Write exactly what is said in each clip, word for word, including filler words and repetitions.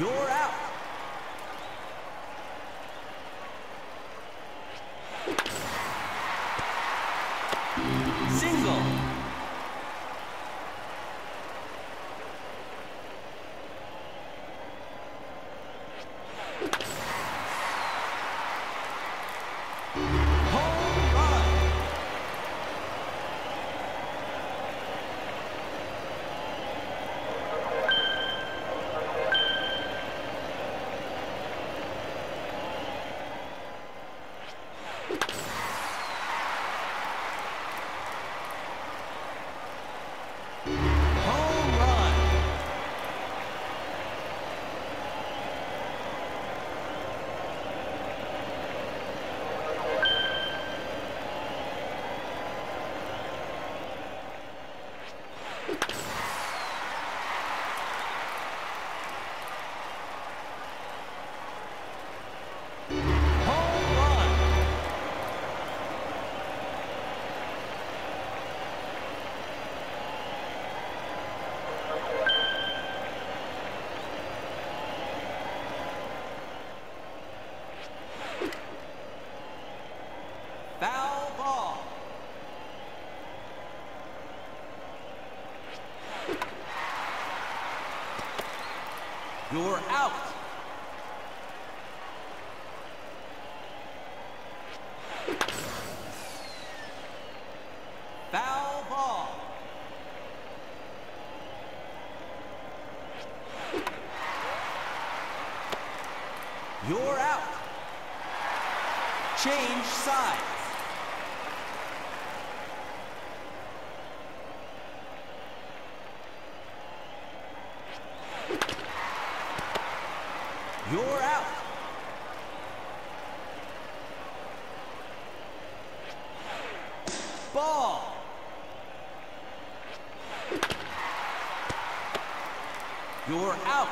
You're out. Single. Foul ball. You're out. Foul ball. You're out. Change sides. You're out. Ball. You're out.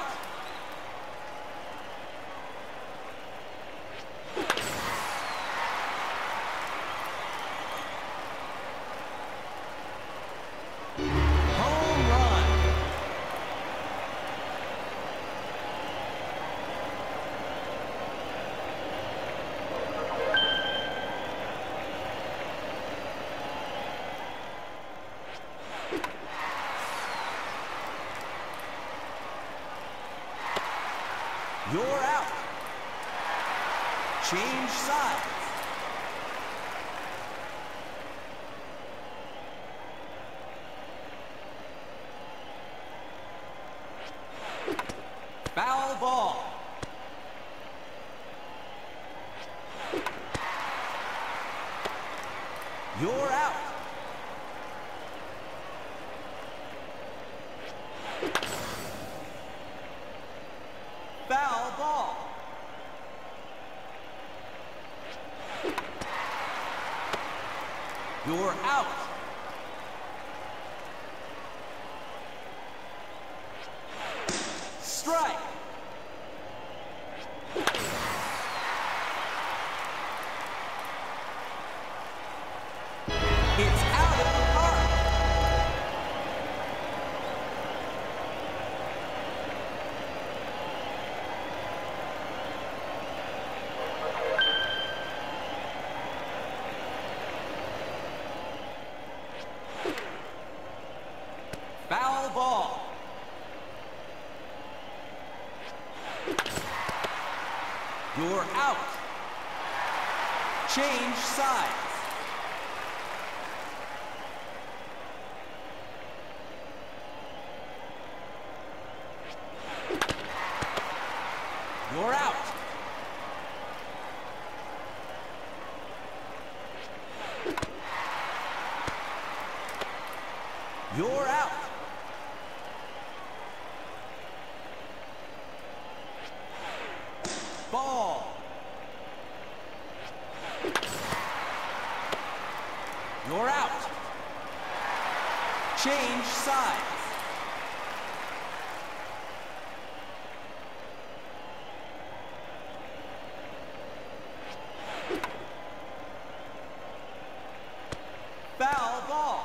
Home run. You're out. Change sides. Foul ball. You're out. Foul ball. You're out. Strike. It's out of the park. Foul ball. You're out. Change sides. You're out. You're out. Ball. You're out. Change sides. Foul ball.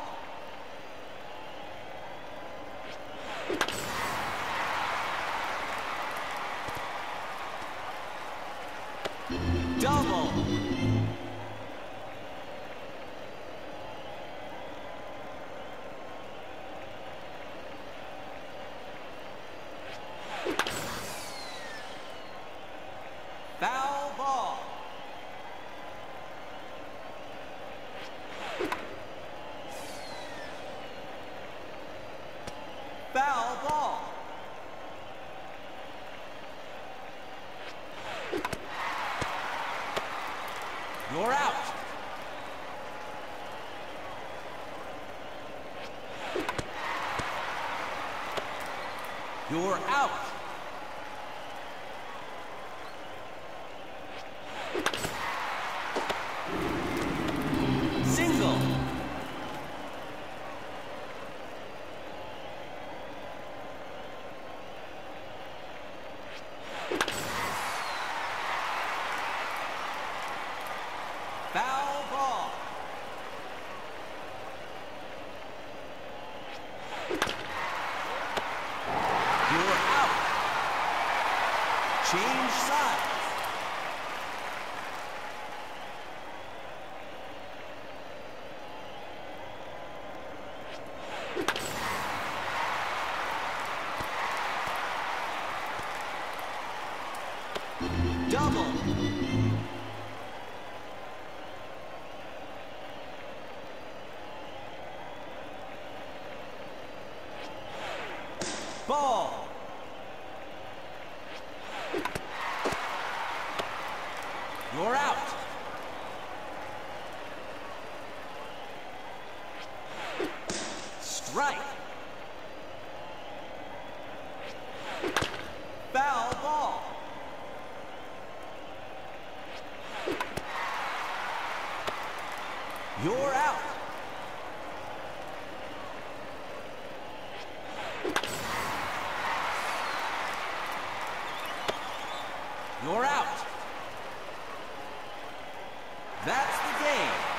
Foul ball. You're out. You're out. Single. Foul ball. You're out. Change sides. Double. Ball. You're out. Strike. Foul ball. You're out. You're out. That's the game.